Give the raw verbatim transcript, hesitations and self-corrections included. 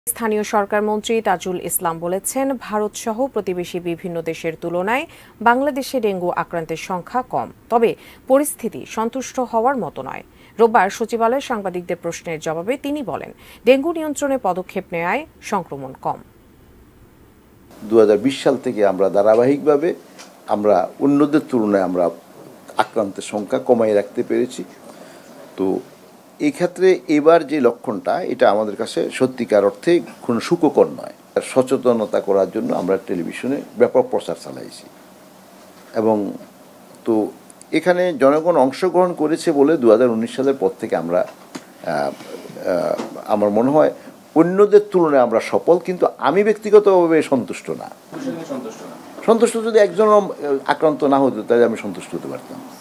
স্থানীয় সরকার মন্ত্রী তাজুল ইসলাম বলেছেন, ভারত সহ প্রতিবেশী বিভিন্ন দেশের তুলনায় বাংলাদেশে ডেঙ্গু আক্রান্তের সংখ্যা কম, তবে পরিস্থিতি সন্তুষ্ট হওয়ার মতো নয়। রোববার সচিবালয়ে সাংবাদিকদের প্রশ্নের জবাবে তিনি বলেন, ডেঙ্গু নিয়ন্ত্রণে পদক্ষেপ নেওয়ায় সংক্রমণ কম। দু হাজার বিশ সাল থেকে আমরা ধারাবাহিকভাবে আমরা অন্যদের তুলনায় আমরা আক্রান্তের সংখ্যা কমাই রাখতে পেরেছি। তো এই ক্ষেত্রে এবার যে লক্ষণটা, এটা আমাদের কাছে সত্যিকার অর্থে কোনো সুখকর নয়। সচেতনতা করার জন্য আমরা টেলিভিশনে ব্যাপক প্রচার চালাইছি এবং তো এখানে জনগণ অংশগ্রহণ করেছে বলে দু হাজার উনিশ সালের পর থেকে আমরা আমার মনে হয় অন্যদের তুলনায় আমরা সফল, কিন্তু আমি ব্যক্তিগতভাবে সন্তুষ্ট না। সন্তুষ্ট যদি একজন আক্রান্ত না হতো তাহলে আমি সন্তুষ্ট হতে পারতাম।